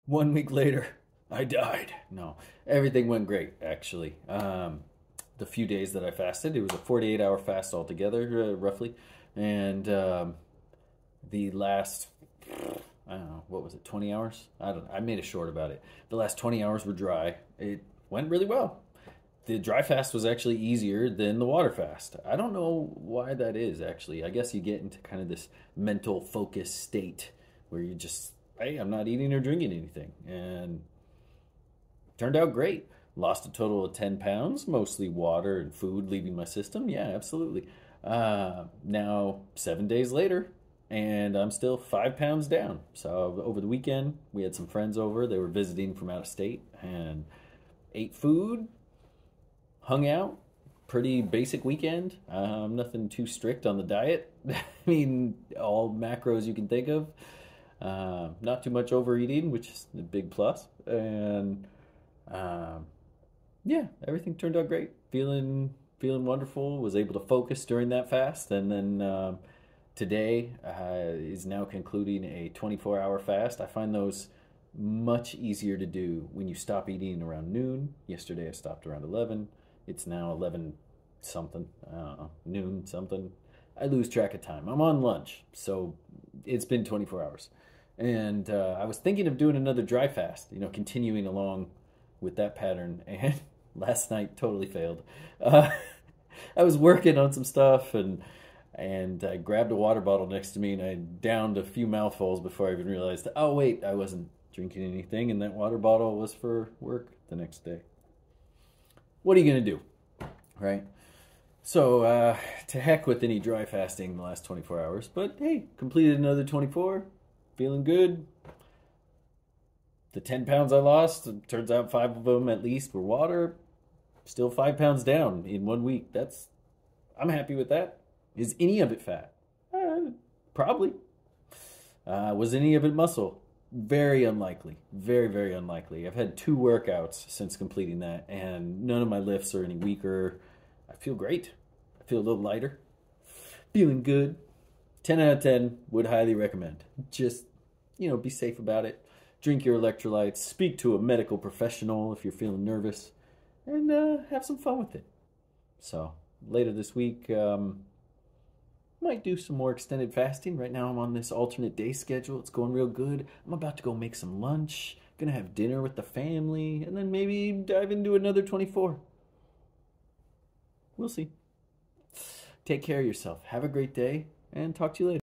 1 week later, I died. No, everything went great, actually. The few days that I fasted, it was a 48-hour fast altogether, roughly. And the last, I don't know, what was it, 20 hours? I made a short about it. The last 20 hours were dry. It went really well. The dry fast was actually easier than the water fast. I don't know why that is, actually. I guess you get into kind of this mental focus state where you just, hey, I'm not eating or drinking anything. And turned out great. Lost a total of 10 pounds, mostly water and food leaving my system. Yeah, absolutely. Now, 7 days later, and I'm still 5 pounds down. So over the weekend, we had some friends over. They were visiting from out of state and ate food, hung out. Pretty basic weekend. Nothing too strict on the diet. I mean, all macros you can think of. Not too much overeating, which is a big plus. And yeah, everything turned out great. Feeling wonderful. Was able to focus during that fast, and then today is now concluding a 24-hour fast. I find those much easier to do when you stop eating around noon. Yesterday I stopped around 11. It's now 11 something. I don't know, noon something. I lose track of time. I'm on lunch, so it's been 24 hours. And I was thinking of doing another dry fast, continuing along with that pattern. And last night totally failed. I was working on some stuff, and I grabbed a water bottle next to me, and I downed a few mouthfuls before I even realized, oh wait, I wasn't drinking anything, and that water bottle was for work the next day. What are you gonna do, right? So to heck with any dry fasting the last 24 hours, but hey, completed another 24, feeling good. The 10 pounds I lost, it turns out 5 of them at least were water. Still 5 pounds down in 1 week. I'm happy with that. Is any of it fat? Probably. Was any of it muscle? Very unlikely. Very, very unlikely. I've had 2 workouts since completing that, and none of my lifts are any weaker. I feel great. I feel a little lighter. Feeling good. 10 out of 10. Would highly recommend. Just, be safe about it. Drink your electrolytes. Speak to a medical professional if you're feeling nervous. And have some fun with it. So, later this week, might do some more extended fasting. Right now I'm on this alternate day schedule. It's going real good. I'm about to go make some lunch. Gonna have dinner with the family. And then maybe dive into another 24. We'll see. Take care of yourself. Have a great day. And talk to you later.